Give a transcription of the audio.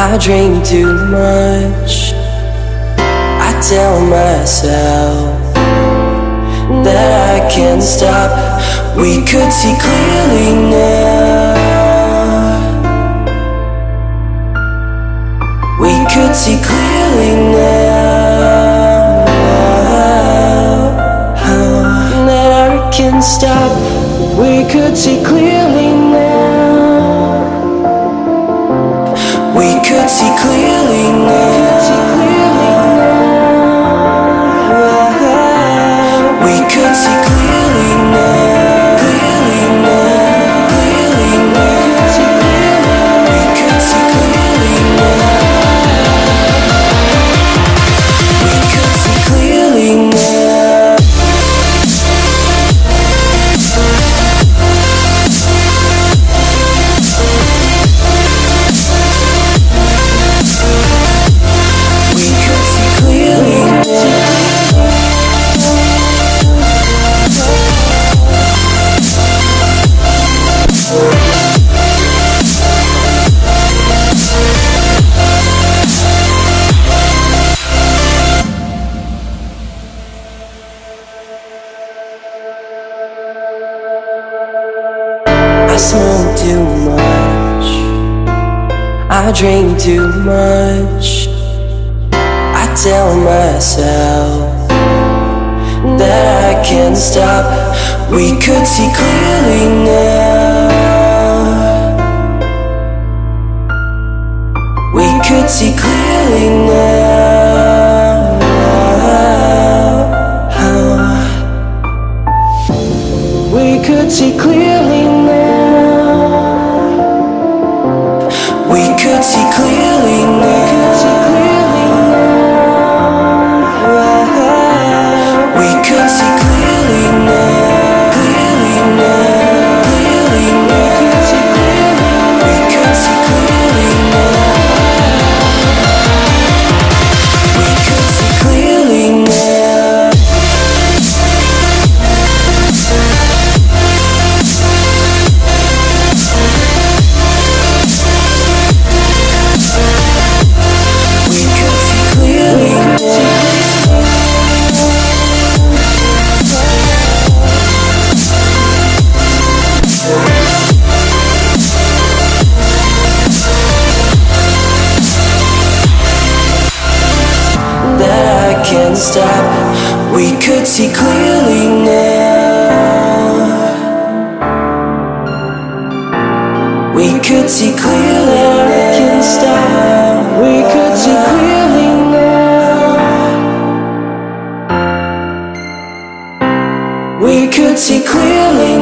I dream too much. I tell myself that I can't stop. We could see clearly now. We could see clearly now. That I can't stop. We could see clearly now. We could see clearly now. We could see clearly now. Clearly now. Clearly now. We could see clearly now. We could see clearly now. We could see clearly now. I smoke too much. I drink too much. I tell myself that I can't stop. We could see clearly now. We could see clearly now. We could see clearly now. We could see clearly now. We could see clearly now. Clearly now. Clearly now. We could see clearly now. We could see clearly now. We could see clearly now. That I can't stop. We could see clearly now. We could see clearly now. I can't stop. We could see clearly now. We could see clearly